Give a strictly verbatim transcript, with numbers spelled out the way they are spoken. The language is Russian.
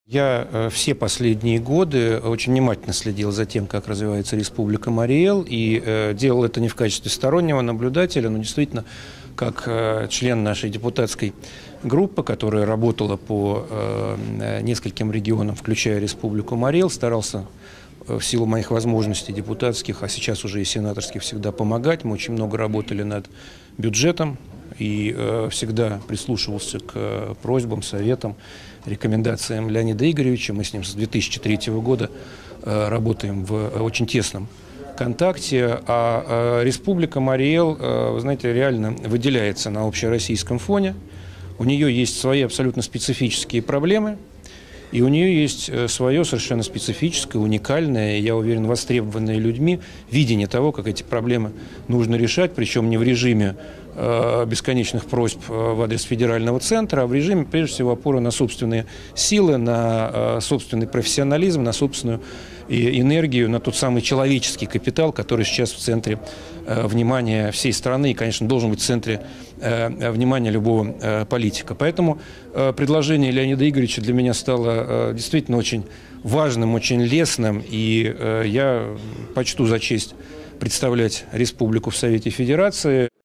Я э, все последние годы очень внимательно следил за тем, как развивается Республика Марий Эл, и э, делал это не в качестве стороннего наблюдателя, но действительно как э, член нашей депутатской группы, которая работала по э, нескольким регионам, включая Республику Марий Эл, старался э, в силу моих возможностей депутатских, а сейчас уже и сенаторских, всегда помогать. Мы очень много работали над бюджетом и э, всегда прислушивался к э, просьбам, советам, рекомендациям Леонида Игоревича. Мы с ним с две тысячи третьего года э, работаем в э, очень тесном контакте. А э, Республика Марий Эл, э, вы знаете, реально выделяется на общероссийском фоне. У нее есть свои абсолютно специфические проблемы, и у нее есть свое совершенно специфическое, уникальное, я уверен, востребованное людьми видение того, как эти проблемы нужно решать, причем не в режиме э, бесконечных просьб в адрес федерального центра, а в режиме, прежде всего, опоры на собственные силы, на э, собственный профессионализм, на собственную энергию, на тот самый человеческий капитал, который сейчас в центре э, внимания всей страны и, конечно, должен быть в центре э, внимания любого э, политика. Поэтому э, предложение Леонида Игоревича для меня стало э, действительно очень важным, очень лестным, и э, я почту за честь представлять республику в Совете Федерации.